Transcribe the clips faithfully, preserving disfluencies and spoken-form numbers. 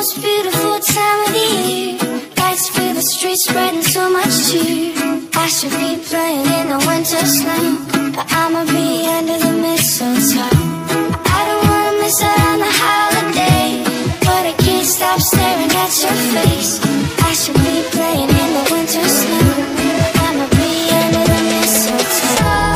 most beautiful time of the year. Lights fill the streets, spreading so much cheer. I should be playing in the winter snow, but I'ma be under the mistletoe. I don't wanna miss out on the holiday, but I can't stop staring at your face. I should be playing in the winter snow, but I'ma be under the mistletoe.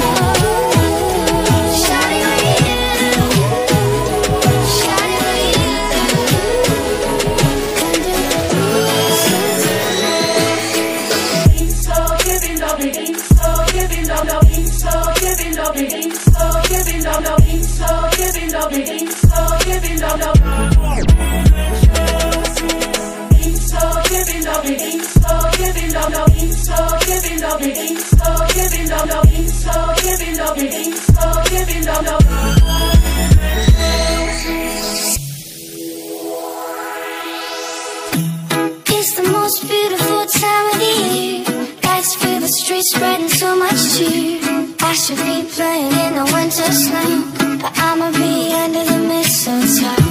It's the most beautiful time of the year. Lights fill the streets, spreading so much cheer. I should be playing in the winter snow, but I'ma be under the mistletoe.